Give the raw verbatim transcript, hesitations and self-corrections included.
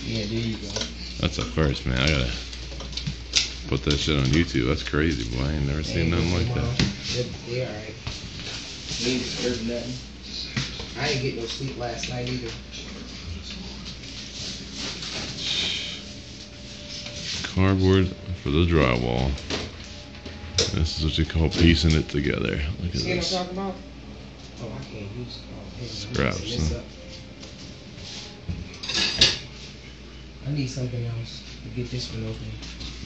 Yeah, there you go. That's a first, man. I gotta put that shit on YouTube. That's crazy, boy. I ain't never seen nothing like that. They, they alright. They ain't disturbing nothing. I ain't get no sleep last night either. Cardboard for the drywall. This is what you call piecing it together. Look at See this. what I'm talking about? Oh, I can't use oh, Scraps. this Huh? up. I need something else to get this one open.